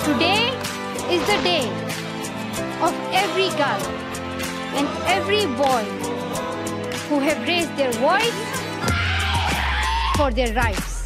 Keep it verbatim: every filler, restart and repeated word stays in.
Today is the day of every girl and every boy who have raised their voice for their rights.